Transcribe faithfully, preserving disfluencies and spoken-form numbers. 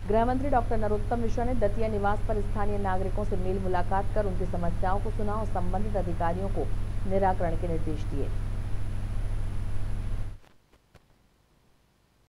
गृह मंत्री डॉक्टर नरोत्तम मिश्रा ने दतिया निवास पर स्थानीय नागरिकों से मेल मुलाकात कर उनकी समस्याओं को सुना और संबंधित अधिकारियों को निराकरण के निर्देश दिए।